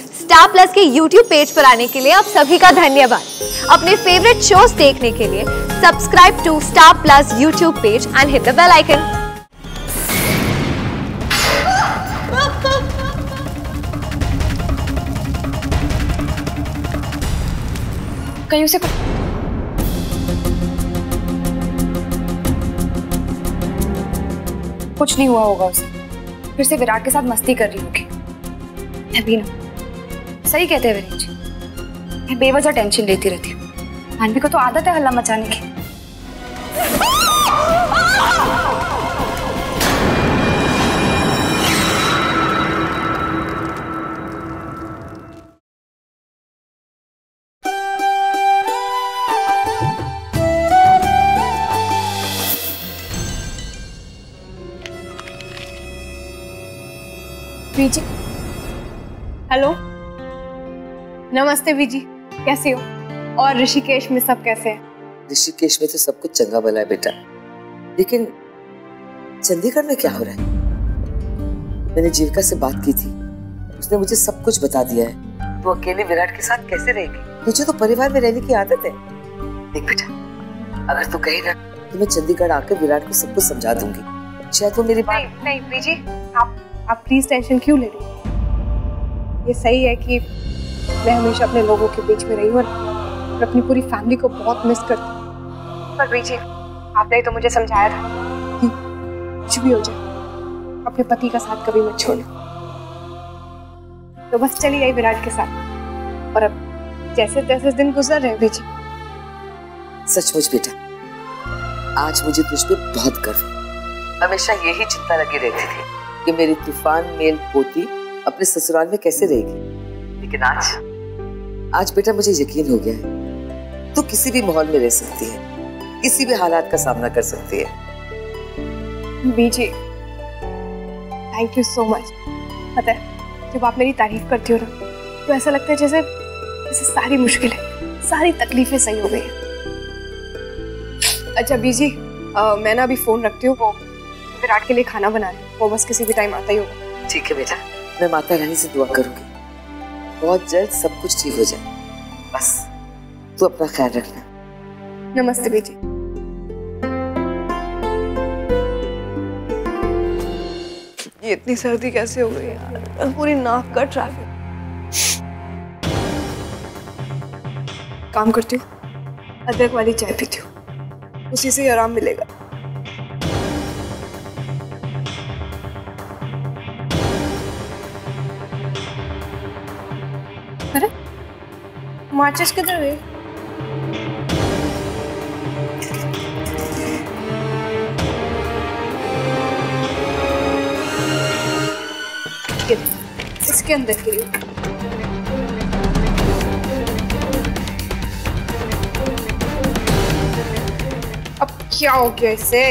Star Plus के YouTube page पर आने के लिए आप सभी का धन्यवाद। अपने फेवरेट शोज देखने के लिए subscribe to Star Plus YouTube page and hit the bell icon. कहीं उसे कुछ नहीं हुआ होगा, उसे फिर से विराट के साथ मस्ती कर रही होगी। सही कहते हैं विनीत जी, मैं बेवजह टेंशन लेती रहती हूँ। मानवी को तो आदत है हल्ला मचाने की। बीजी, हेलो, नमस्ते बीजी, कैसे हो? और ऋषिकेश में सब कैसे हैं? ऋषिकेश में तो सब कुछ चंगा भला है बेटा, लेकिन चंडीगढ़ में क्या हो रहा है? मैंने जीविका से बात की थी, उसने मुझे सब कुछ बता दिया है। तो अकेले विराट के साथ कैसे रहेगी? मुझे तो परिवार में रहने की आदत है। देख बेटा, अगर तू कहे ना तो मैं चंडीगढ़ आकर विराट को सब कुछ समझा दूंगी। शायद वो मेरी बात नहीं बीजी, आप प्लीज टेंशन क्यों ले रही हो? ये सही है कि मैं हमेशा अपने लोगों के बीच में रही हूँ और अपनी पूरी फैमिली को बहुत मिस करती हूँ। पर बीजी, आपने तो मुझे समझाया था कि कुछ भी हो जाए अपने पति का साथ कभी मत छोड़ना। तो बस चली गई विराट के साथ और अब जैसे तैसे दिन गुजर रहे हैं बीजी। सचमुच बेटा, आज मुझे तुझ पे बहुत गर्व है। हमेशा यही चिंता लगी रहती थी कि मेरी तूफान मेल पोती अपने ससुराल में कैसे रहेगी, लेकिन आज बेटा मुझे यकीन हो गया है तू किसी भी माहौल में रह सकती है, किसी भी हालात का सामना कर सकती है। बीजी, थैंक यू सो मच। पता है, जब आप मेरी तारीफ करती हो ना तो ऐसा लगता है जैसे सारी मुश्किलें, सारी तकलीफें सही हो गई हैं। अच्छा बीजी, मैं ना अभी फोन रखती हूँ, वो विराट के लिए खाना बना रही हूँ, वो बस किसी भी टाइम आता ही होगा। ठीक है बेटा, मैं माता रानी से दुआ करूंगी बहुत जल्द सब कुछ ठीक हो जाए। बस तू अपना ख्याल रखना। नमस्ते बेटी। ये इतनी सर्दी कैसे हो गई यार, पूरी नाक कट रहा है। काम करती हूँ, अदरक वाली चाय पीती हूँ, उसी से आराम मिलेगा। अरे माचिस किधर गई? इसके अंदर गिरी। अब क्या हो गया इससे?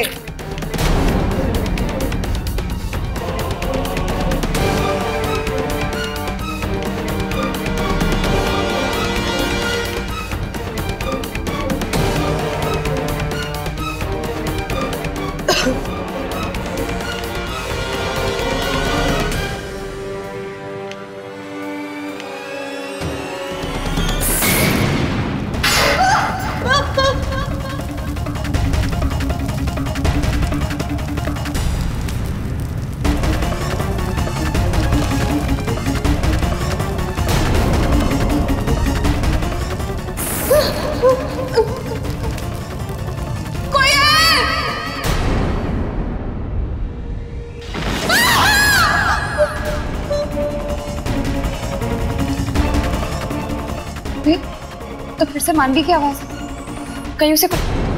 तो फिर से मानवी की आवाज, कहीं उसे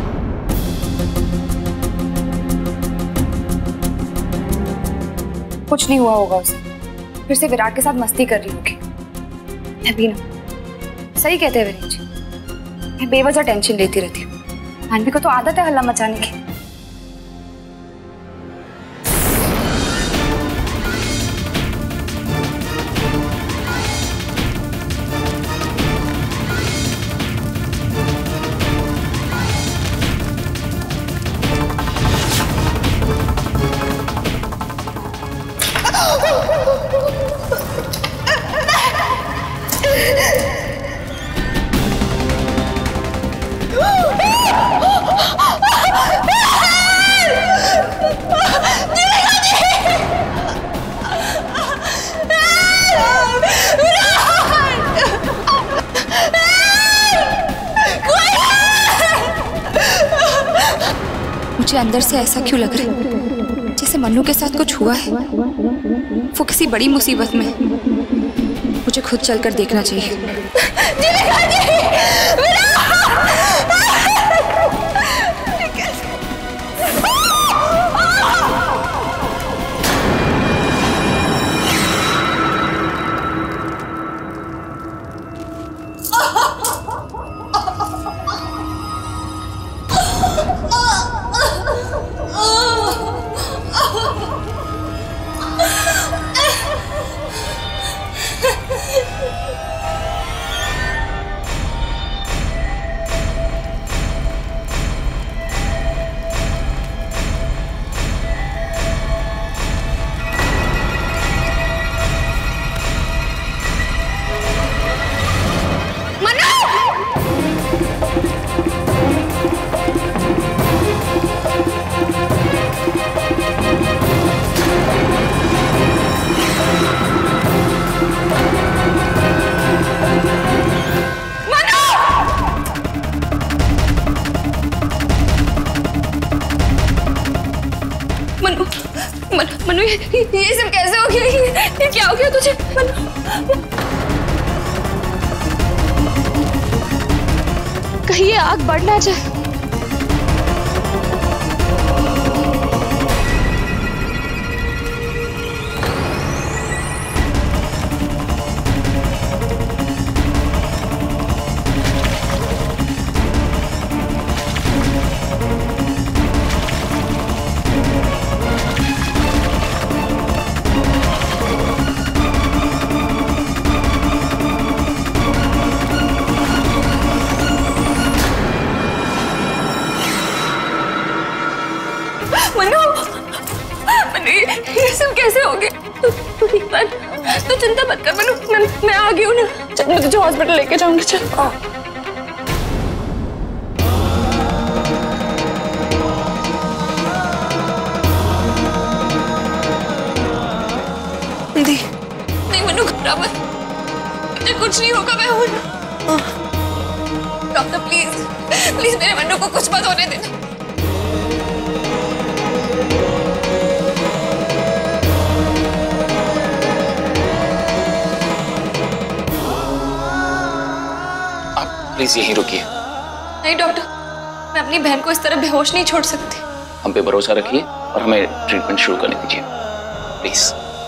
कुछ नहीं हुआ होगा, उसे फिर से विराट के साथ मस्ती कर रही होगी। सही कहते हैं विनीत जी, मैं बेवजह टेंशन लेती रहती हूँ। मानवी को तो आदत है हल्ला मचाने की। मुझे अंदर से ऐसा क्यों लग रहा है जैसे मन्नू के साथ कुछ हुआ है। वो किसी बड़ी मुसीबत में है। मुझे खुद चलकर देखना चाहिए। मनु ये सब कैसे हो गया? ये क्या हो गया तुझे? कहीं ये आग बढ़ ना जाए। ये सब कैसे हो गया? तू ठीक बात, तू चिंता मत कर मनु, मैं आ गई हूँ ना। चल मैं तुझे हॉस्पिटल लेके जाऊंगी। चल नहीं मनु, घबरा मत, मुझे कुछ नहीं होगा, मैं हूँ ना। डॉक्टर प्लीज प्लीज मेरे मनु को कुछ मत होने देना। प्लीज यहीं रुकिए। नहीं डॉक्टर, मैं अपनी बहन को इस तरह बेहोश नहीं छोड़ सकती। हम पे भरोसा रखिए और हमें ट्रीटमेंट शुरू करने दीजिए प्लीज।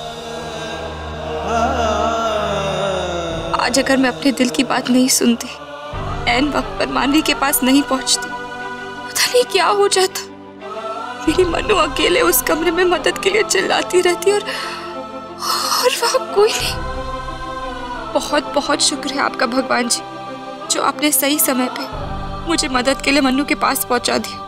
आज अगर मैं अपने दिल की बात नहीं सुनती, ऐन वक्त पर मानवी के पास नहीं पहुंचती, पता नहीं क्या हो जाता। मेरी मनु अकेले उस कमरे में मदद के लिए चिल्लाती रहती और वहां कोई नहीं। बहुत बहुत शुक्र है आपका भगवान जी, जो आपने सही समय पे मुझे मदद के लिए मन्नू के पास पहुंचा दिया।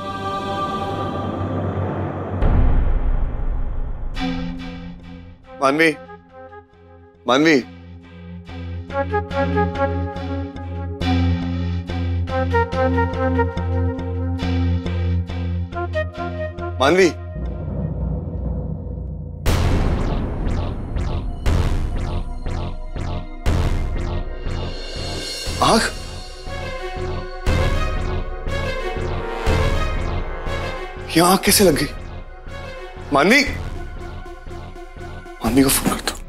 मानवी, मानवी, मानवी, आँख, ये आँख कैसे लग गई? मानवी, मानवी को फोन कर दो।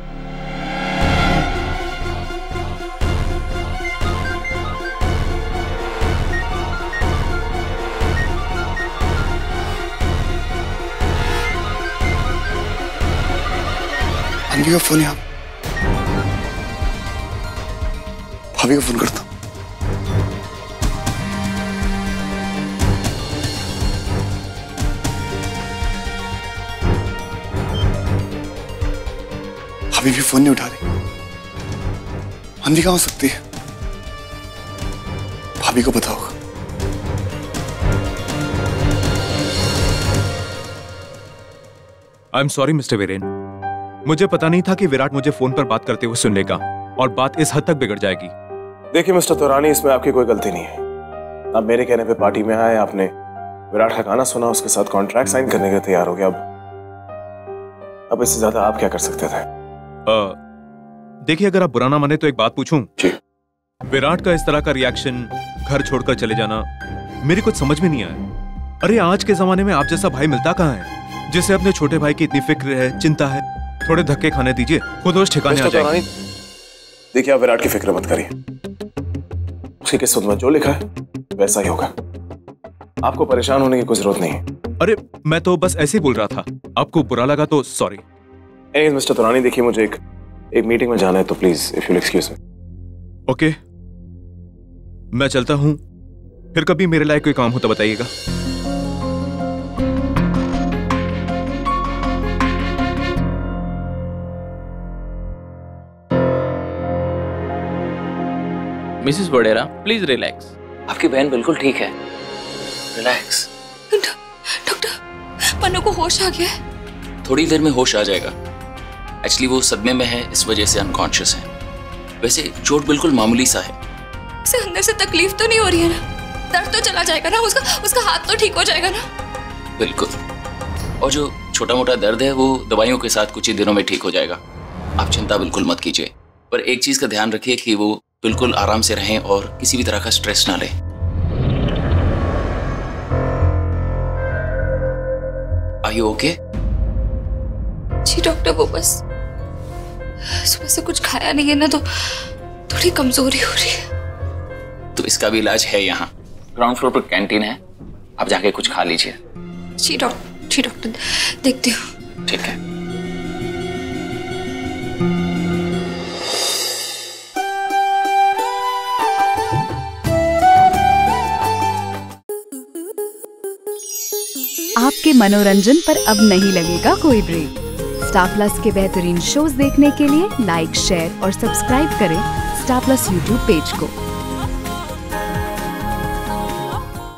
मानवी का फोन यहाँ, भाभी को फोन करता हूं। भाभी भी फोन नहीं उठा रही। मानवी कहां हो सकती है? भाभी को पता होगा। I am sorry mister Viren, मुझे पता नहीं था कि विराट मुझे फोन पर बात करते हुए सुन लेगा और बात इस हद तक बिगड़ जाएगी। देखिए मिस्टर तोरानी, इसमें आपकी कोई गलती नहीं है। आप मेरे कहने पे पार्टी में आए, आपने विराट का गाना सुना, उसके साथ कॉन्ट्रैक्ट साइन करने के लिए तैयार हो गया। अब इससे ज्यादा आप क्या कर सकते थे? देखिए, अगर आप बुरा ना माने तो एक बात पूछूं? जी। विराट का इस तरह का रिएक्शन, घर छोड़कर चले जाना, मेरी कुछ समझ में नहीं आया। अरे आज के जमाने में आप जैसा भाई मिलता कहाँ है, जिसे अपने छोटे भाई की इतनी फिक्र है, चिंता है। थोड़े धक्के खाने दीजिए, खुद होश ठिकाने आ जाएंगे। देखिए आप विराट की फिक्र मत करिए, उसकी किस्मत में जो लिखा है वैसा ही होगा। आपको परेशान होने की कोई जरूरत नहीं है। अरे मैं तो बस ऐसे ही बोल रहा था, आपको बुरा लगा तो सॉरी। मिस्टर तुरानी, देखिए मुझे एक मीटिंग में जाना है, तो please if you excuse me. Okay, मैं चलता हूं, फिर कभी मेरे लायक कोई काम हो तो बताइएगा। Mrs Vadera, please relax. आपकी बहन बिल्कुल ठीक है, रिलैक्स। डॉक्टर, मनु को होश आ गया है। थोड़ी देर में होश आ जाएगा। एक्चुअली वो सदमे में है, इस वजह से अनकॉन्शियस है। वैसे चोट बिल्कुल मामूली सा है। उसे अंदर से तकलीफ तो नहीं हो रही है ना? दर्द तो चला जाएगा ना? उसका हाथ तो ठीक हो जाएगा ना? बिल्कुल, और जो छोटा मोटा दर्द है वो दवाइयों के साथ कुछ ही दिनों में ठीक हो जाएगा। आप चिंता बिल्कुल मत कीजिए, पर एक चीज का ध्यान रखिए कि वो बिल्कुल आराम से रहें और किसी भी तरह का स्ट्रेस ना लें। Are you okay? जी डॉक्टर, वो बस सुबह से कुछ खाया नहीं है ना, तो थोड़ी कमजोरी हो रही है। तो इसका भी इलाज है यहाँ, ग्राउंड फ्लोर पर कैंटीन है, आप जाके कुछ खा लीजिए। जी डॉक्टर, देखती हूँ। ठीक है। आपके मनोरंजन पर अब नहीं लगेगा कोई ब्रेक। स्टार प्लस के बेहतरीन शोज देखने के लिए लाइक, शेयर और सब्सक्राइब करें स्टार प्लस यूट्यूब पेज को।